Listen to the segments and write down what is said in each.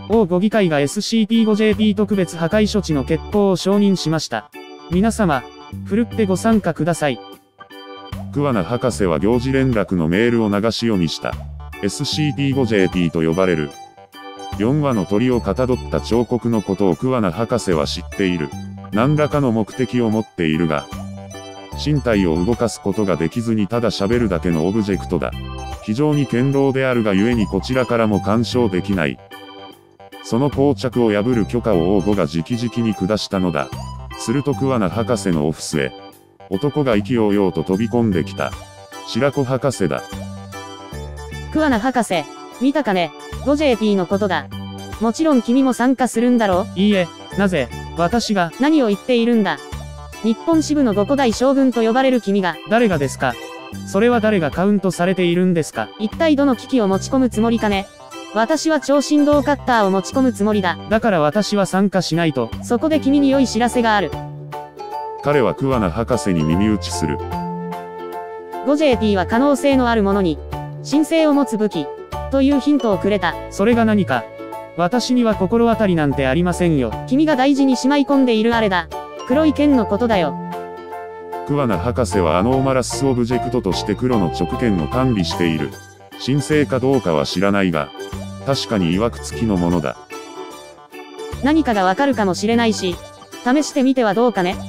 王5議会が SCP-5JP 特別破壊処置の決行を承認しました。皆様、ふるってご参加ください。 桑名博士は行事連絡のメールを流し読みした。SCP-5JP と呼ばれる。4羽の鳥をかたどった彫刻のことを桑名博士は知っている。何らかの目的を持っているが、身体を動かすことができずにただ喋るだけのオブジェクトだ。非常に堅牢であるがゆえにこちらからも干渉できない。その膠着を破る許可を王5が直々に下したのだ。すると桑名博士のオフィスへ、男が意気揚々と飛び込んできた。白子博士だ。 桑名博士、見たかね、5JP のことだ。もちろん君も参加するんだろう？ いいえ、なぜ、私が。 何を言っているんだ。日本支部の5古代将軍と呼ばれる君が。 誰がですか？それは誰がカウントされているんですか？ 一体どの機器を持ち込むつもりかね。私は超振動カッターを持ち込むつもりだ。 だから私は参加しないと。 そこで君に良い知らせがある。 彼は桑名博士に耳打ちする。 5JP は可能性のあるものに、神性を持つ武器、というヒントをくれた。 それが何か。私には心当たりなんてありませんよ。 君が大事にしまい込んでいるあれだ。黒い剣のことだよ。 桑名博士はアノーマラスオブジェクトとして黒の直剣を管理している。神聖かどうかは知らないが、確かに曰く付きのものだ。 何かがわかるかもしれないし、試してみてはどうかね。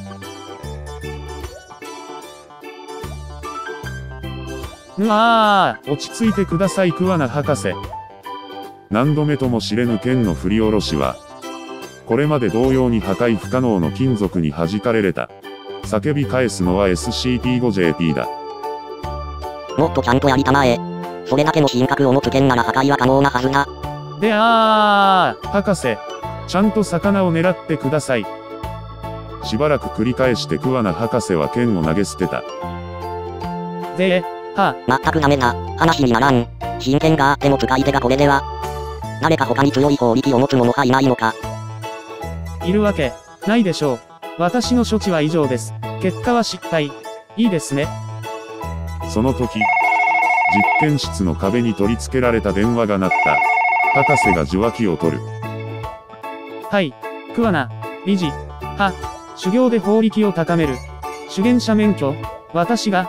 落ち着いてください桑名博士。 何度目とも知れぬ剣の振り下ろしは、これまで同様に破壊不可能の金属に弾かれた。叫び返すのは SCP-5JP だ。 もっとちゃんとやりたまえ。それだけの品格を持つ剣なら破壊は可能なはずだ。 博士、ちゃんと魚を狙ってください。 しばらく繰り返して桑名博士は剣を投げ捨てた。 まったくダメだ。話にならん。真剣があっても使い手がこれでは。誰か他に強い法力を持つ者はいないのか。 いるわけないでしょう。私の処置は以上です。結果は失敗。いいですね。 その時、実験室の壁に取り付けられた電話が鳴った。博士が受話器を取る。 はい、桑名理事。修行で法力を高める。修験者免許、私が。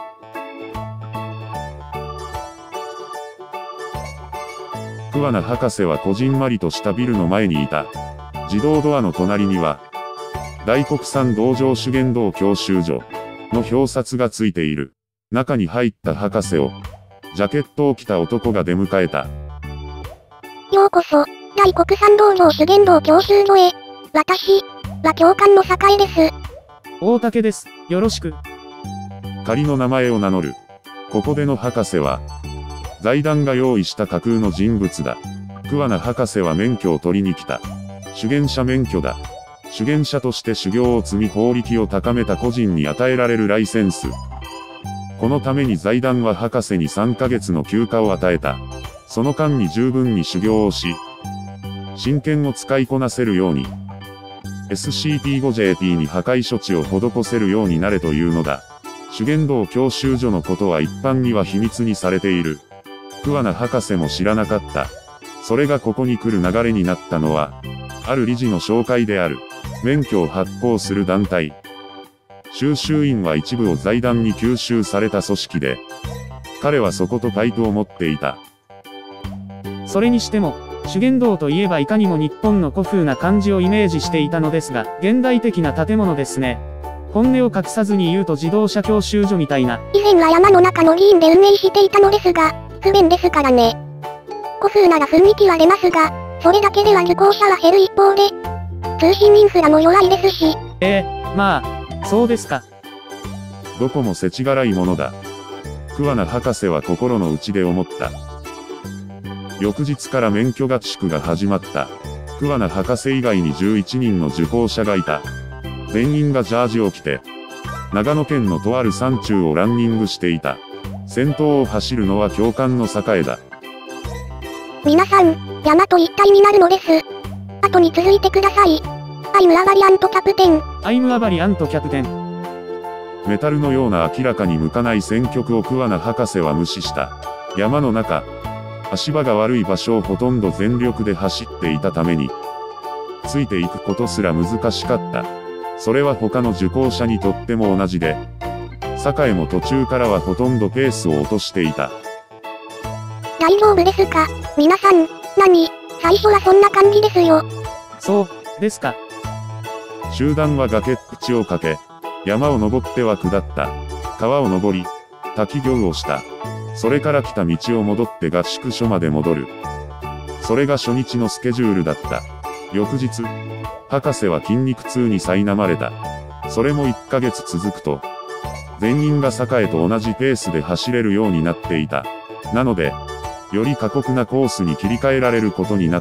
桑名博士はこじんまりとしたビルの前にいた。自動ドアの隣には、大国産道場修験道教習所の表札がついている。中に入った博士を、ジャケットを着た男が出迎えた。 ようこそ、大国産道場修験道教習所へ。私は教官の栄です。 大竹です。よろしく。 仮の名前を名乗る。ここでの博士は、財団が用意した架空の人物だ。桑名博士は免許を取りに来た。修験者免許だ。修験者として修行を積み法力を高めた個人に与えられるライセンス。このために財団は博士に3ヶ月の休暇を与えた。その間に十分に修行をし、真剣を使いこなせるように、SCP-5JP に破壊処置を施せるようになれというのだ。修験道教習所のことは一般には秘密にされている。桑名博士も知らなかった。それがここに来る流れになったのは、ある理事の紹介である。免許を発行する団体。収集員は一部を財団に吸収された組織で、彼はそことパイプを持っていた。 それにしても、修験道といえばいかにも日本の古風な感じをイメージしていたのですが、現代的な建物ですね。本音を隠さずに言うと自動車教習所みたいな。 以前は山の中の議員で運営していたのですが、不便ですからね。古風なら雰囲気は出ますが、それだけでは受講者は減る一方で、通信インフラも弱いですし。 まあ、そうですか。 どこも世知辛いものだ。桑名博士は心の内で思った。翌日から免許合宿が始まった。桑名博士以外に11人の受講者がいた。全員がジャージを着て、長野県のとある山中をランニングしていた。先頭を走るのは教官の栄だ。 皆さん、山と一体になるのです。後に続いてください。アイムアバリアントキャプテン。 アイムアバリアントキャプテン。 メタルのような明らかに向かない選曲を桑名博士は無視した。山の中、 足場が悪い場所をほとんど全力で走っていたために、ついていくことすら難しかった。それは他の受講者にとっても同じで、坂井も途中からはほとんどペースを落としていた。 大丈夫ですか？皆さん、最初はそんな感じですよ。 そうですか。 集団は崖っぷちを駆け、山を登っては下った。川を登り、滝行をした。それから来た道を戻って合宿所まで戻る。それが初日のスケジュールだった。翌日、博士は筋肉痛に苛まれた。それも1ヶ月続くと、全員が栄と同じペースで走れるようになっていた。なので、より過酷なコースに切り替えられることになった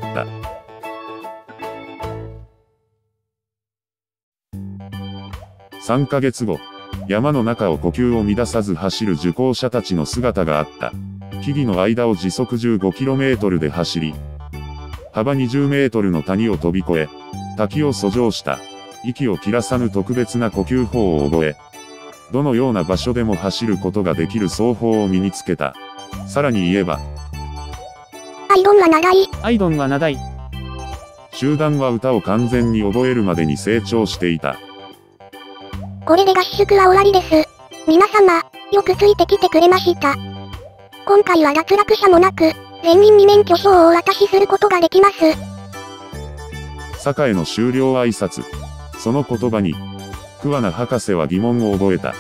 。3ヶ月後、山の中を呼吸を乱さず走る受講者たちの姿があった。木々の間を時速 15km で走り、幅20メートルの谷を飛び越え、滝を遡上した。息を切らさぬ特別な呼吸法を覚え、どのような場所でも走ることができる走法を身につけた。さらに言えば、 アイドンは長い。 アイドンは長い。 集団は歌を完全に覚えるまでに成長していた。 これで合宿は終わりです。皆様、よくついてきてくれました。今回は脱落者もなく、全員に免許証をお渡しすることができます。 栄の終了挨拶。その言葉に、桑名博士は疑問を覚えた。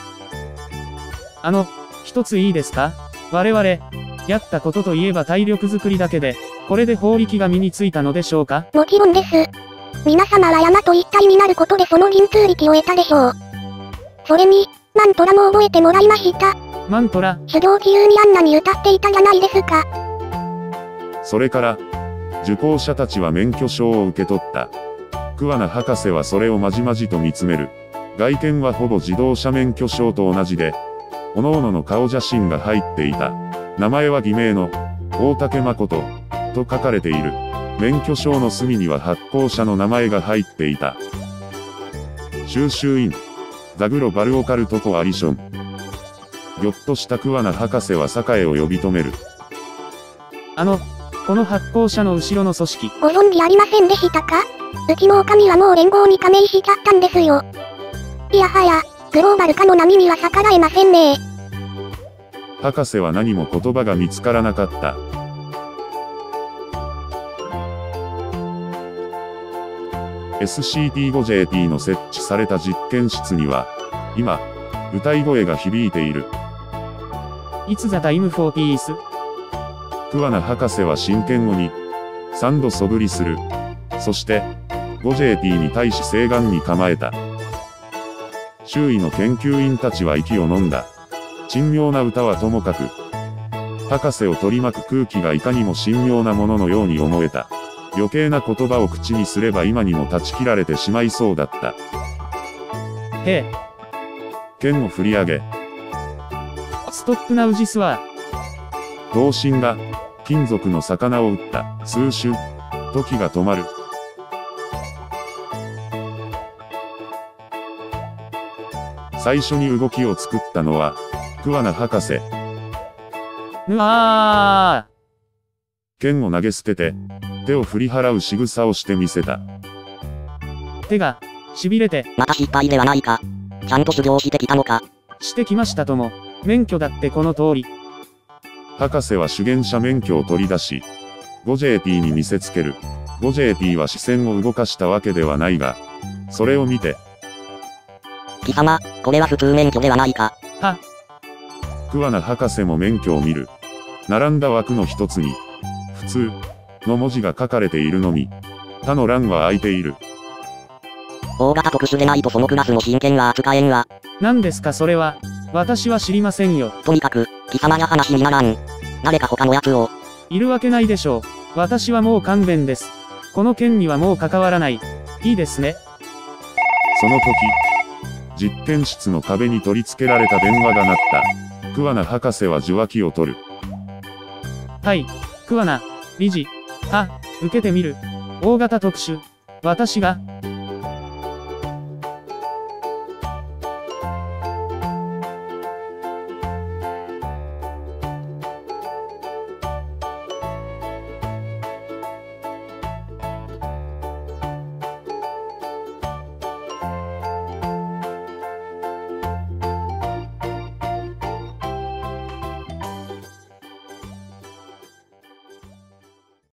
一ついいですか？我々、やったことといえば体力づくりだけで、これで法力が身についたのでしょうか？ もちろんです。皆様は山と一体になることでその神通力を得たでしょう。それに、マントラも覚えてもらいました。 マントラ？ 修行中にあんなに歌っていたじゃないですか。 それから、受講者たちは免許証を受け取った。桑名博士はそれをまじまじと見つめる。外見はほぼ自動車免許証と同じで、各々の顔写真が入っていた。名前は偽名の、大竹誠、と書かれている。免許証の隅には発行者の名前が入っていた。収集員、ザグロバルオカルトコアリション。ぎょっとした桑名博士は栄を呼び止める。 この発行者の後ろの組織。 ご存知ありませんでしたか？うちの女将はもう連合に加盟しちゃったんですよ。いやはや、グローバル化の波には逆らえませんね。 博士は何も言葉が見つからなかった。SCP-5JP の設置された実験室には、今、歌い声が響いている。 It's the time for peace。 桑名博士は真剣語に、3度素振りする。そして、5JP に対し正眼に構えた。周囲の研究員たちは息を飲んだ。珍妙な歌はともかく、博士を取り巻く空気がいかにも神妙なもののように思えた。余計な言葉を口にすれば今にも断ち切られてしまいそうだった。 へえ。 剣を振り上げ、 ストップナウジスワー。 同心が、金属の魚を撃った。数瞬、時が止まる。最初に動きを作ったのは、桑名博士。 ぬわー。 剣を投げ捨てて、手を振り払う仕草をしてみせた。 手が、痺れて。 また失敗ではないか。ちゃんと修行してきたのか。 してきましたとも。免許だってこの通り。 博士は主言者免許を取り出し、5JP に見せつける。5JP は視線を動かしたわけではないが、それを見て。 貴様、これは普通免許ではないか。 は。 桑名博士も免許を見る。並んだ枠の一つに、普通の文字が書かれているのみ、他の欄は空いている。 大型特殊でないとそのクラスの真剣は扱えんわ。 何ですかそれは。私は知りませんよ。 とにかく、貴様が話にならん。誰か他のやつを。 いるわけないでしょう。私はもう勘弁です。この件にはもう関わらない。いいですね。 その時、実験室の壁に取り付けられた電話が鳴った。桑名博士は受話器を取る。 はい、桑名、理事。受けてみる。大型特殊。私が、